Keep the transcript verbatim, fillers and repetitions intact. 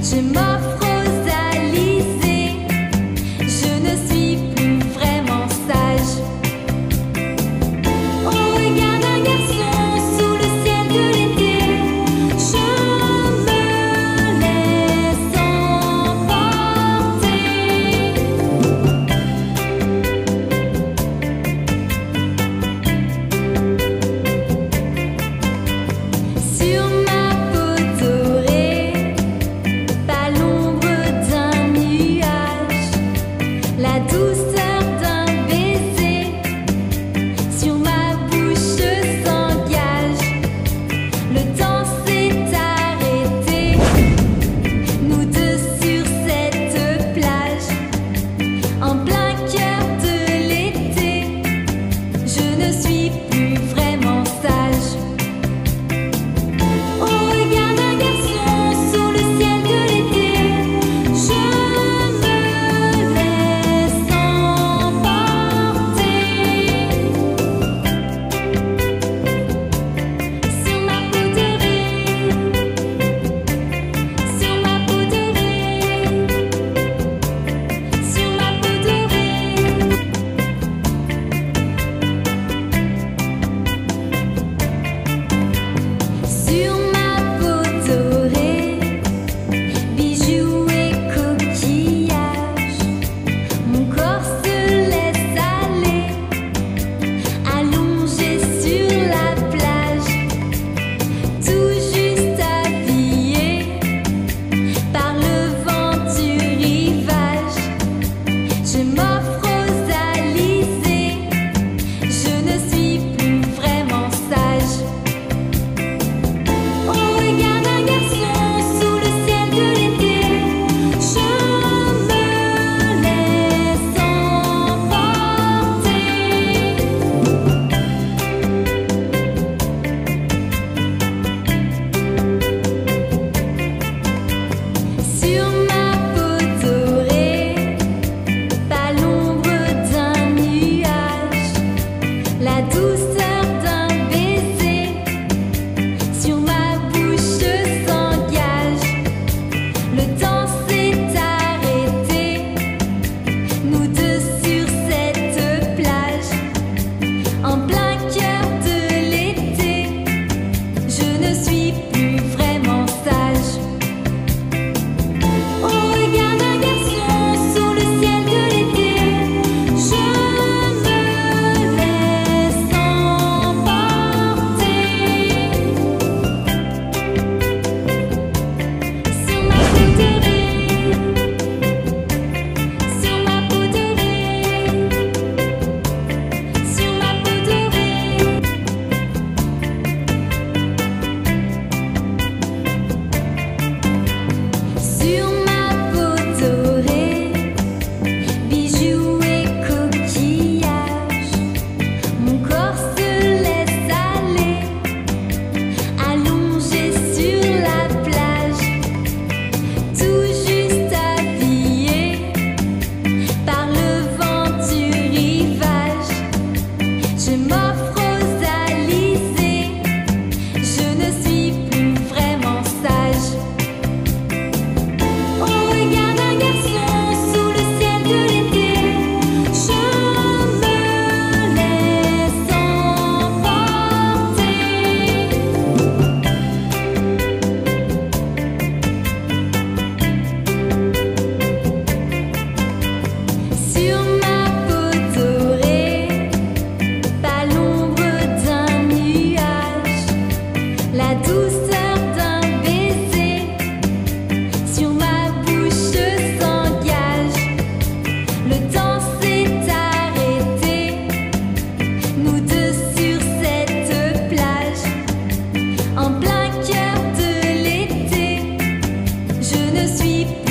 Je m'offre aux alizés, je ne suis plus vraiment sage. On regarde un garçon sous le ciel de l'été, je me laisse emporter. Sur ma peau dorée, pas l'ombre d'un nuage, la douceur d'un baiser sur ma bouche s'engage. Le temps s'est arrêté, nous deux sur cette plage, en plein cœur de l'été. Je ne suis plus vraiment sage. On regarde un garçon sous le ciel de l'été, je me laisse emporter. Sur ma peau dorée, sur ma peau dorée, sur ma peau dorée. Sur ma peau dorée, bijoux et coquillages, mon corps se laisse aller, allongé sur la plage, tout juste habillé par le vent du rivage. Je m'offre aux alizés, je ne suis plus vraiment sage. On regarde un garçon sous le ciel de l'été, je me laisse emporter. Sur ma peau dorée, pas l'ombre d'un nuage, la douceur d'un baiser sur ma bouche s'engage. Le temps s'est arrêté, nous deux sur cette plage, en plein cœur de l'été. Je ne suis plus vraiment sage. On regarde un garçon sous le ciel de l'été, je me laisse emporter. Sur ma peau dorée, sur ma peau dorée, sur ma peau dorée. Sur ma peau dorée, bijoux et coquillages, mon corps se laisse aller, allongé sur la plage, tout juste habillé par le vent du rivage. Je m'offre aux alizés, je ne suis plus vraiment sage. On regarde un garçon sous le ciel de l'été, je me laisse emporter. Sur ma peau dorée, pas l'ombre d'un nuage, la douceur d'un baiser sur ma bouche s'engage. Le temps s'est arrêté, nous deux sur cette plage, en plein cœur de l'été. Je ne suis